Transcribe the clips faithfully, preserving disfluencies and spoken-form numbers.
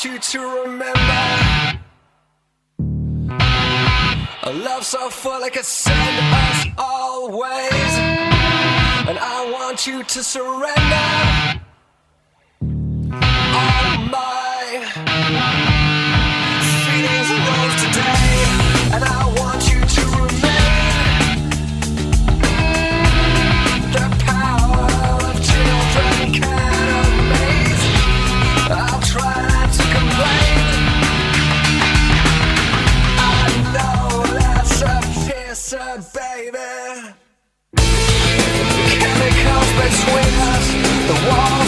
want you to remember a love so full it could send us always. And I want you to surrender all my feelings rose today. And I want you to remain the power of children can amaze. I'll try not to complain. I know that's a pisser, baby. Chemicals between us, the wall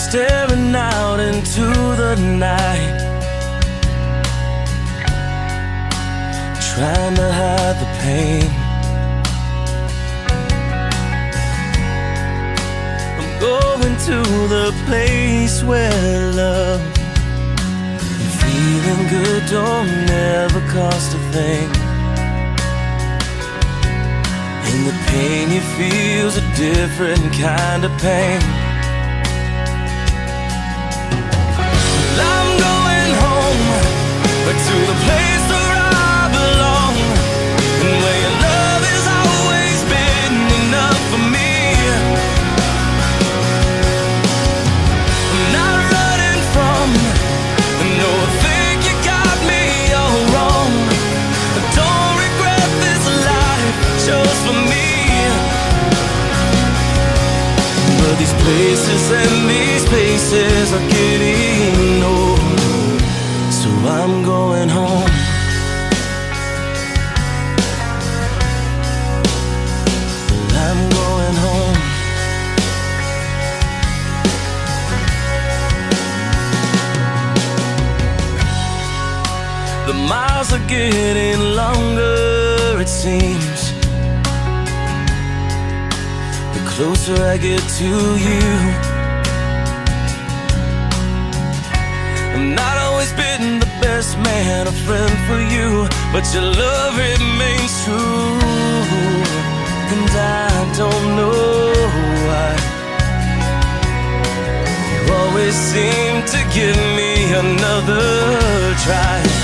staring out into the night, trying to hide the pain. I'm going to the place where love and feeling good don't never cost a thing. And the pain you feel's a different kind of pain. Well, I'm going home, but to the place where I belong, and where your love has always been enough for me. I'm not running from, no, I think you got me all wrong. I don't regret this life chose for me. But these places and these places are getting old, so I'm going home. Well, I'm going home. The miles are getting longer, it seems, the closer I get to you. I've not always been the best man, a friend for you, but your love remains true. And I don't know why you always seem to give me another try.